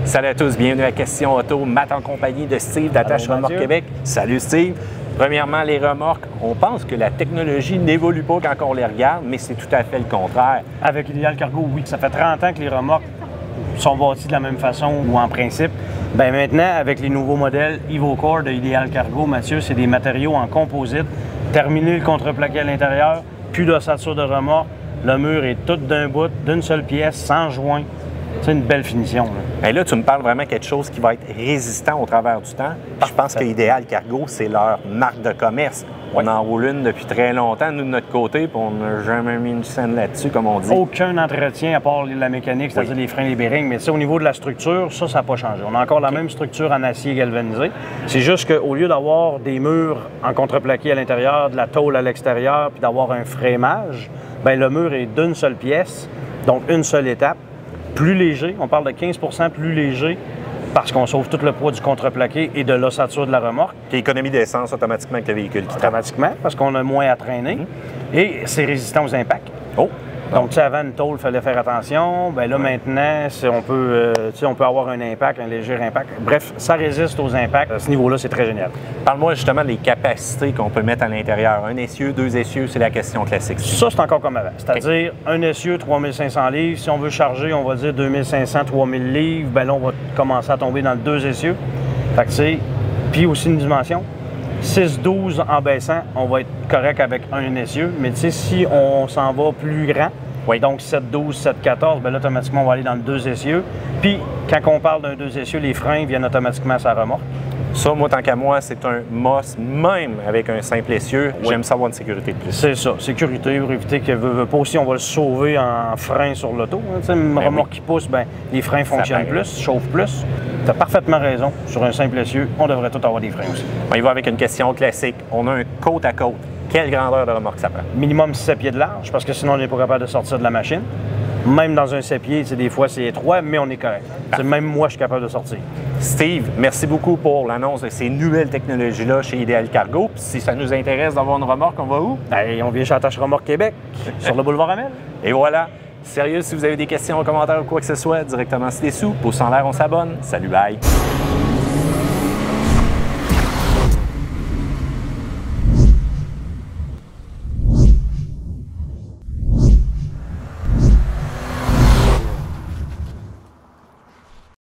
Salut à tous, bienvenue à Question Auto, Matt en compagnie de Steve d'Attache Remorque Québec. Salut Steve. Premièrement, les remorques, on pense que la technologie n'évolue pas quand on les regarde, mais c'est tout à fait le contraire. Avec Ideal Cargo, oui. Ça fait 30 ans que les remorques sont bâties de la même façon ou en principe. Bien maintenant, avec les nouveaux modèles EvoCore de Ideal Cargo, Mathieu, c'est des matériaux en composite. Terminé le contreplaqué à l'intérieur, plus d'ossature de remorque. Le mur est tout d'un bout, d'une seule pièce, sans joint. C'est une belle finition. Bien là, tu me parles vraiment de quelque chose qui va être résistant au travers du temps. Je pense que Ideal Cargo, c'est leur marque de commerce. On en roule une depuis très longtemps, nous, de notre côté, puis on n'a jamais mis une scène là-dessus, comme on dit. Aucun entretien à part la mécanique, c'est-à-dire les freins, les bearings. Mais au niveau de la structure, ça n'a pas changé. On a encore la même structure en acier galvanisé. C'est juste qu'au lieu d'avoir des murs en contreplaqué à l'intérieur, de la tôle à l'extérieur, puis d'avoir un frémage, bien, le mur est d'une seule pièce, donc une seule étape. Plus léger, on parle de 15 % plus léger parce qu'on sauve tout le poids du contreplaqué et de l'ossature de la remorque. Puis économie d'essence automatiquement avec le véhicule. Automatiquement, parce qu'on a moins à traîner. Et c'est résistant aux impacts. Oh! Donc, tu sais, avant une tôle, il fallait faire attention. Bien là, maintenant, on peut avoir un impact, un léger impact. Bref, ça résiste aux impacts. À ce niveau-là, c'est très génial. Parle-moi justement des capacités qu'on peut mettre à l'intérieur. Un essieu, deux essieux, c'est la question classique. Ça, c'est encore comme avant. C'est-à-dire, un essieu, 3500 livres. Si on veut charger, on va dire 2500, 3000 livres. Bien là, on va commencer à tomber dans le deux essieux. Fait que c'est... Puis aussi une dimension. 6-12 en baissant, on va être correct avec un essieu. Mais tu sais, si on s'en va plus grand, donc 7-12, 7-14, bien là, automatiquement, on va aller dans le deux essieux. Puis, quand on parle d'un deux essieux, les freins viennent automatiquement à sa remorque. Ça, moi, tant qu'à moi, c'est un must, même avec un simple essieu. J'aime ça avoir une sécurité de plus. C'est ça, sécurité pour éviter que pas aussi on va le sauver en frein sur l'auto. Tu sais, une remorque qui pousse, bien, les freins fonctionnent plus, chauffent plus. Tu as parfaitement raison. Sur un simple essieu, on devrait tout avoir des freins aussi. On y va avec une question classique. On a un côte à côte. Quelle grandeur de remorque ça prend? Minimum 7 pieds de large, parce que sinon, on n'est pas capable de sortir de la machine. Même dans un 7 pieds, des fois, c'est étroit, mais on est correct. Même moi, je suis capable de sortir. Steve, merci beaucoup pour l'annonce de ces nouvelles technologies-là chez Ideal Cargo. Puis si ça nous intéresse d'avoir une remorque, on va où? Bien, on vient chez Attache Remorque Québec, sur le boulevard Amel. Et voilà. Sérieux, si vous avez des questions, commentaires ou quoi que ce soit, directement ci-dessous. Pouce en l'air, on s'abonne. Salut, bye!